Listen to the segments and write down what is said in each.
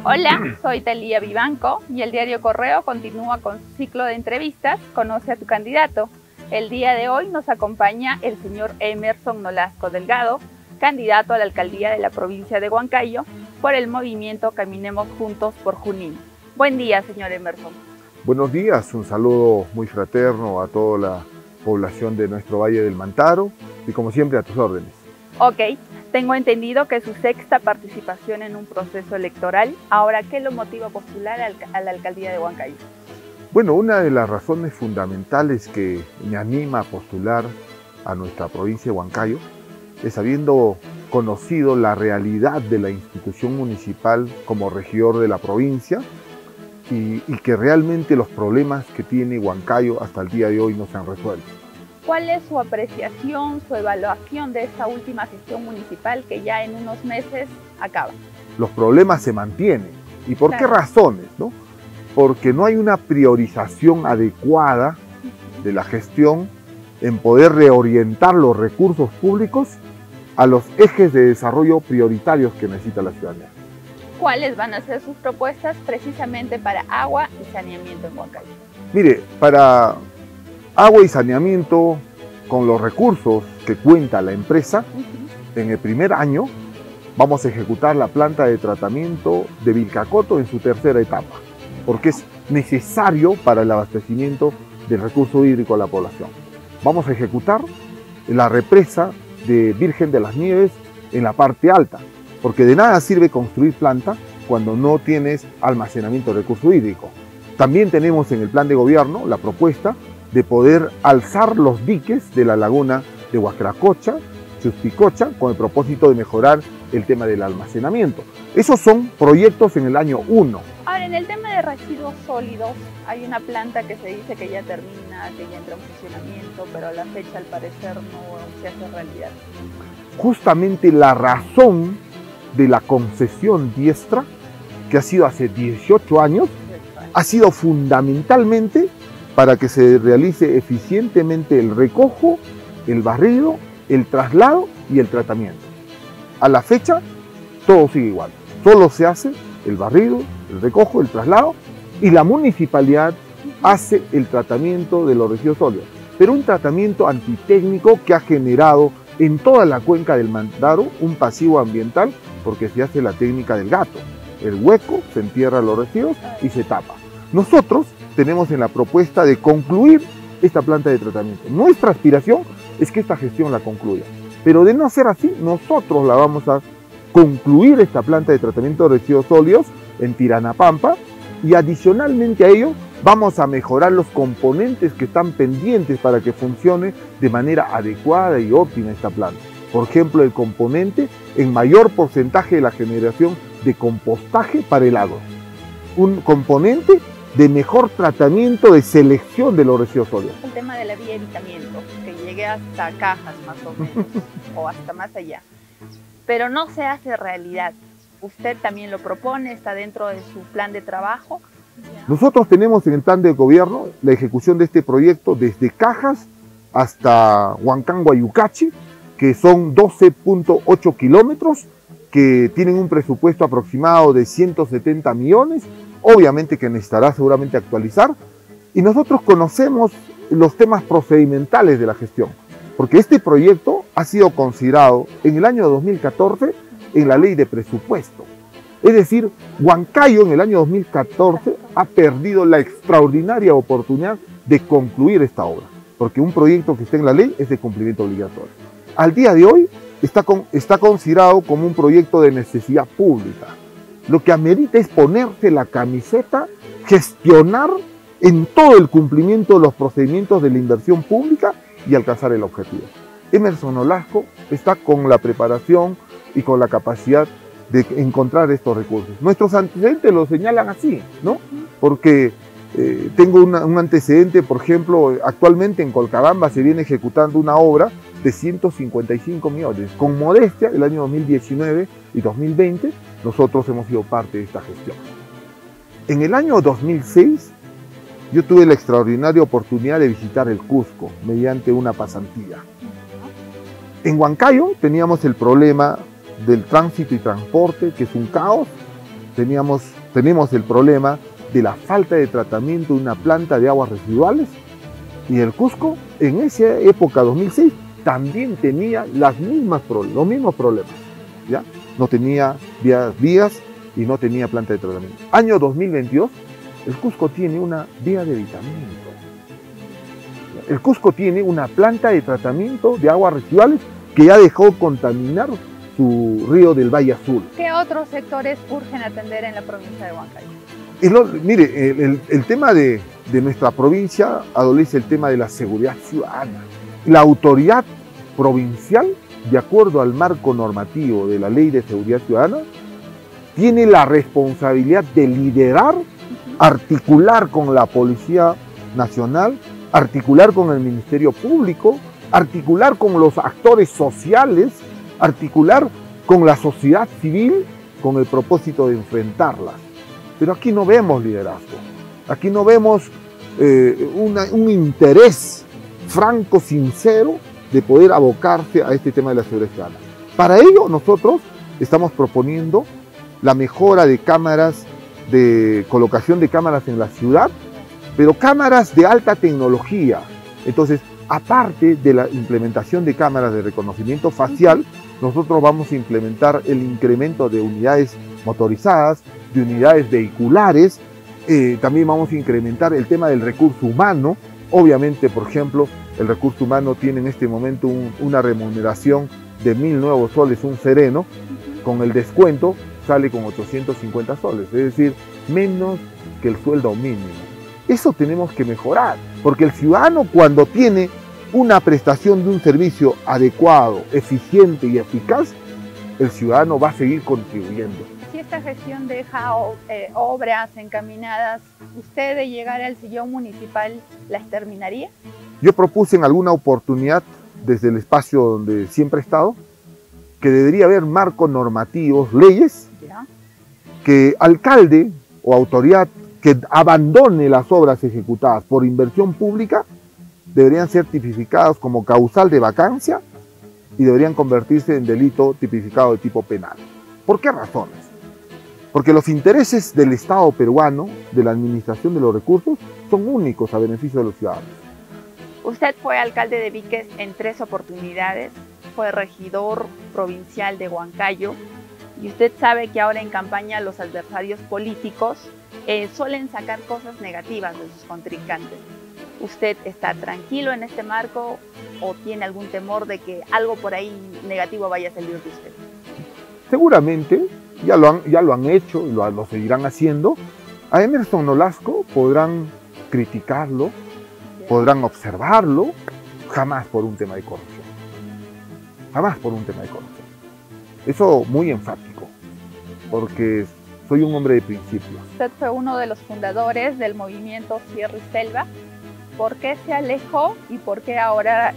Hola, soy Talía Vivanco y el diario Correo continúa con su ciclo de entrevistas Conoce a tu candidato. El día de hoy nos acompaña el señor Emerson Nolasco Delgado, candidato a la alcaldía de la provincia de Huancayo por el movimiento Caminemos Juntos por Junín. Buen día, señor Emerson. Buenos días, un saludo muy fraterno a toda la población de nuestro Valle del Mantaro y como siempre a tus órdenes. Ok, tengo entendido que es su sexta participación en un proceso electoral. Ahora, ¿qué lo motiva a postular a la alcaldía de Huancayo? Bueno, una de las razones fundamentales que me anima a postular a nuestra provincia de Huancayo es habiendo conocido la realidad de la institución municipal como regidor de la provincia y que realmente los problemas que tiene Huancayo hasta el día de hoy no se han resuelto. ¿Cuál es su apreciación, su evaluación de esta última gestión municipal que ya en unos meses acaba? Los problemas se mantienen. ¿Y por qué razones, no? Porque no hay una priorización adecuada de la gestión en poder reorientar los recursos públicos a los ejes de desarrollo prioritarios que necesita la ciudadanía. ¿Cuáles van a ser sus propuestas precisamente para agua y saneamiento en Huancayo? Mire, para agua y saneamiento, con los recursos que cuenta la empresa, en el primer año vamos a ejecutar la planta de tratamiento de Vilcacotto en su tercera etapa, porque es necesario para el abastecimiento del recurso hídrico a la población. Vamos a ejecutar la represa de Virgen de las Nieves en la parte alta, porque de nada sirve construir planta cuando no tienes almacenamiento de recurso hídrico. También tenemos en el plan de gobierno la propuesta de poder alzar los diques de la laguna de Huacracocha, Chuspicocha, con el propósito de mejorar el tema del almacenamiento. Esos son proyectos en el año 1. Ahora, en el tema de residuos sólidos, hay una planta que se dice que ya termina, que ya entra en funcionamiento, pero a la fecha al parecer no se hace realidad. Justamente la razón de la concesión diestra, que ha sido hace 18 años, ha sido fundamentalmente para que se realice eficientemente el recojo, el barrido, el traslado y el tratamiento. A la fecha, todo sigue igual. Solo se hace el barrido, el recojo, el traslado y la municipalidad hace el tratamiento de los residuos sólidos. Pero un tratamiento antitécnico que ha generado en toda la cuenca del Mantaro un pasivo ambiental porque se hace la técnica del gato. El hueco, se entierra los residuos y se tapa. Nosotros tenemos en la propuesta de concluir esta planta de tratamiento. Nuestra aspiración es que esta gestión la concluya. Pero de no ser así, nosotros la vamos a concluir esta planta de tratamiento de residuos sólidos en Tiranapampa y adicionalmente a ello vamos a mejorar los componentes que están pendientes para que funcione de manera adecuada y óptima esta planta. Por ejemplo, el componente en mayor porcentaje de la generación de compostaje para el agro. Un componente de mejor tratamiento de selección de los residuos sólidos. El tema de la vía de evitamiento, que llegue hasta Cajas más o menos, o hasta más allá. Pero no se hace realidad. ¿Usted también lo propone? ¿Está dentro de su plan de trabajo? Nosotros tenemos en el plan de gobierno la ejecución de este proyecto desde Cajas hasta Huancán-Guayucachi, que son 12.8 kilómetros, que tienen un presupuesto aproximado de 170 millones, obviamente que necesitará seguramente actualizar, y nosotros conocemos los temas procedimentales de la gestión, porque este proyecto ha sido considerado en el año 2014 en la ley de presupuesto. Es decir, Huancayo en el año 2014 ha perdido la extraordinaria oportunidad de concluir esta obra, porque un proyecto que esté en la ley es de cumplimiento obligatorio. Al día de hoy está considerado como un proyecto de necesidad pública. Lo que amerita es ponerse la camiseta, gestionar en todo el cumplimiento de los procedimientos de la inversión pública y alcanzar el objetivo. Emerson Nolasco está con la preparación y con la capacidad de encontrar estos recursos. Nuestros antecedentes lo señalan así, ¿no? Porque tengo un antecedente, por ejemplo, actualmente en Colcabamba se viene ejecutando una obra de 155 millones. Con modestia, el año 2019 y 2020, nosotros hemos sido parte de esta gestión. En el año 2006, yo tuve la extraordinaria oportunidad de visitar el Cusco mediante una pasantía. En Huancayo teníamos el problema del tránsito y transporte, que es un caos, tenemos el problema de la falta de tratamiento de una planta de aguas residuales, y el Cusco en esa época, 2006, también tenía los mismos problemas, ¿ya? No tenía vías y no tenía planta de tratamiento. Año 2022, el Cusco tiene una vía de evitamiento. El Cusco tiene una planta de tratamiento de aguas residuales que ya dejó contaminar su río del Valle Azul. ¿Qué otros sectores urgen atender en la provincia de Huancayo? Mire, el tema de nuestra provincia adolece el tema de la seguridad ciudadana. La autoridad provincial, de acuerdo al marco normativo de la Ley de Seguridad Ciudadana, tiene la responsabilidad de liderar, articular con la Policía Nacional, articular con el Ministerio Público, articular con los actores sociales, articular con la sociedad civil con el propósito de enfrentarlas. Pero aquí no vemos liderazgo, aquí no vemos un interés franco, sincero, de poder abocarse a este tema de la seguridad ciudadana. Para ello nosotros estamos proponiendo la mejora de cámaras, de colocación de cámaras en la ciudad, pero cámaras de alta tecnología. Entonces, aparte de la implementación de cámaras de reconocimiento facial, nosotros vamos a implementar el incremento de unidades motorizadas, de unidades vehiculares, también vamos a incrementar el tema del recurso humano. Obviamente, por ejemplo, el recurso humano tiene en este momento una remuneración de 1.000 nuevos soles, un sereno, con el descuento sale con 850 soles, es decir, menos que el sueldo mínimo. Eso tenemos que mejorar, porque el ciudadano, cuando tiene una prestación de un servicio adecuado, eficiente y eficaz, el ciudadano va a seguir contribuyendo. Si esta gestión deja obras encaminadas, ¿usted de llegar al sillón municipal las terminaría? Yo propuse en alguna oportunidad, desde el espacio donde siempre he estado, que debería haber marcos normativos, leyes, que alcalde o autoridad que abandone las obras ejecutadas por inversión pública deberían ser tipificadas como causal de vacancia y deberían convertirse en delito tipificado de tipo penal. ¿Por qué razones? Porque los intereses del Estado peruano, de la administración de los recursos, son únicos a beneficio de los ciudadanos. Usted fue alcalde de Víquez en 3 oportunidades, fue regidor provincial de Huancayo, y usted sabe que ahora en campaña los adversarios políticos suelen sacar cosas negativas de sus contrincantes. ¿Usted está tranquilo en este marco o tiene algún temor de que algo por ahí negativo vaya a salir de usted? Seguramente, ya lo han hecho y lo seguirán haciendo. A Emerson Nolasco podrán criticarlo, podrán observarlo, jamás por un tema de corrupción. Jamás por un tema de corrupción. Eso muy enfático, porque soy un hombre de principios. Usted fue uno de los fundadores del movimiento Sierra y Selva. ¿Por qué se alejó y por qué ahora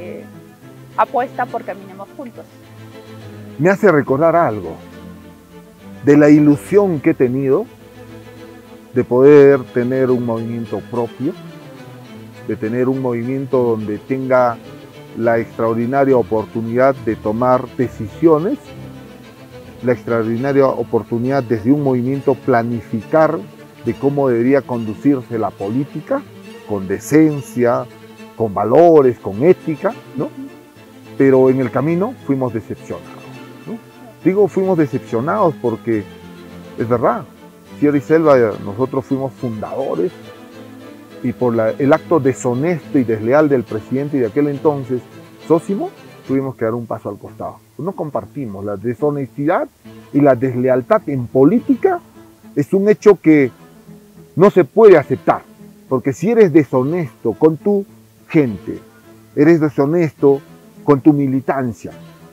apuesta por Caminemos Juntos? Me hace recordar algo de la ilusión que he tenido de poder tener un movimiento propio, de tener un movimiento donde tenga la extraordinaria oportunidad de tomar decisiones, la extraordinaria oportunidad desde un movimiento planificar de cómo debería conducirse la política, con decencia, con valores, con ética, ¿no? Pero en el camino fuimos decepcionados, ¿no? Digo fuimos decepcionados porque es verdad, Sierra y Selva, nosotros fuimos fundadores y por el acto deshonesto y desleal del presidente de aquel entonces, Sósimo, tuvimos que dar un paso al costado. No compartimos la deshonestidad y la deslealtad en política, es un hecho que no se puede aceptar. Porque si eres deshonesto con tu gente, eres deshonesto con tu militancia,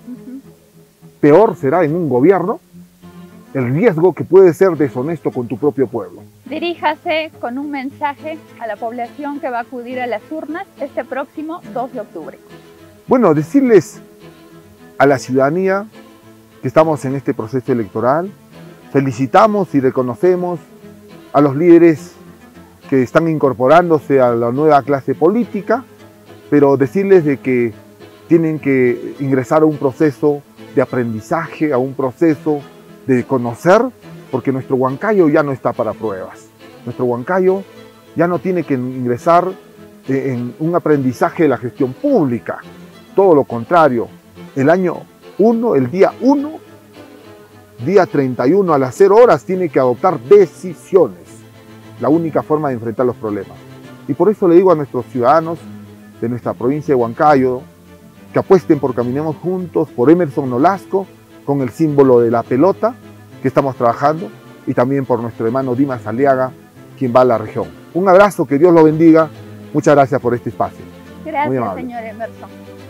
peor será en un gobierno el riesgo que puede ser deshonesto con tu propio pueblo. Diríjase con un mensaje a la población que va a acudir a las urnas este próximo 2 de octubre. Bueno, decirles a la ciudadanía que estamos en este proceso electoral, felicitamos y reconocemos a los líderes que están incorporándose a la nueva clase política, pero decirles de que tienen que ingresar a un proceso de aprendizaje, a un proceso de conocer porque nuestro Huancayo ya no está para pruebas. Nuestro Huancayo ya no tiene que ingresar en un aprendizaje de la gestión pública. Todo lo contrario, el día 1, día 31 a las 0 horas, tiene que adoptar decisiones. La única forma de enfrentar los problemas. Y por eso le digo a nuestros ciudadanos de nuestra provincia de Huancayo que apuesten por Caminemos Juntos, por Emerson Nolasco, con el símbolo de la pelota que estamos trabajando, y también por nuestro hermano Dimas Aliaga, quien va a la región. Un abrazo, que Dios lo bendiga. Muchas gracias por este espacio. Gracias, señor Emerson.